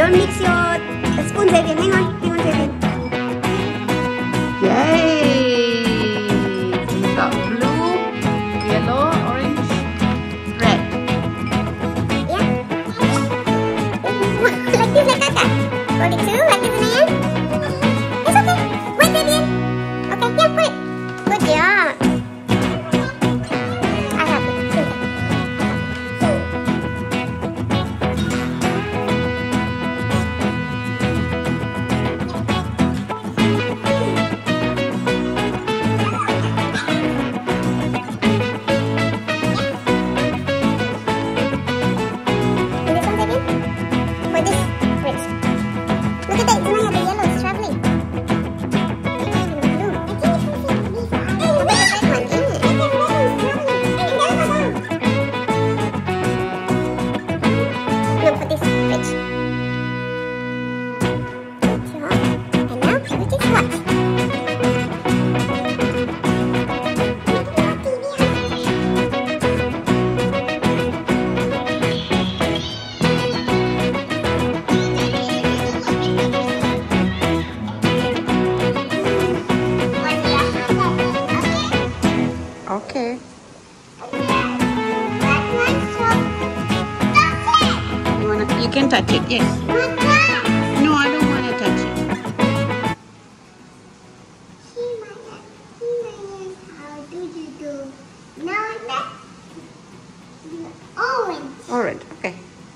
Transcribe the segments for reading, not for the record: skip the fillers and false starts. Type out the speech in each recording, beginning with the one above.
Don't mix your spoon, Xavier. Hang on, Xavier. Yay! We got blue, yellow, orange, red. Yeah. Like this, like that. Hold it too, like this, Xenaya. It's okay. Wait, Xavier. Okay, yeah, put it. Good job. I have it. Okay. You can touch it, yes. No, I don't want to touch it. Orange, okay.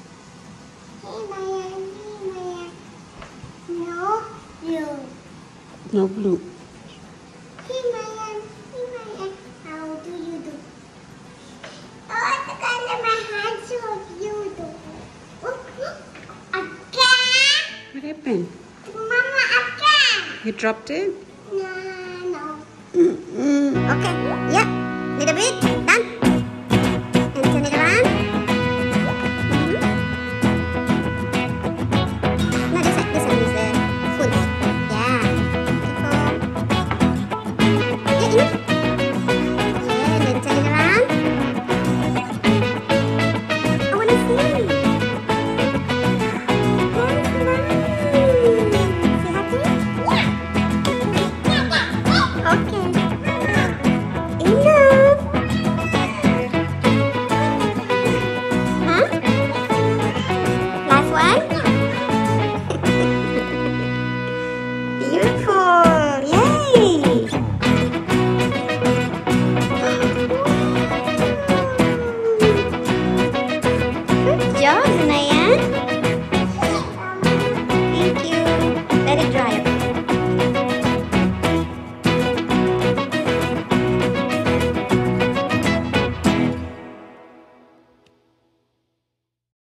No blue. What happened? Mama, again. You dropped it? No. Okay. Yeah. Little bit.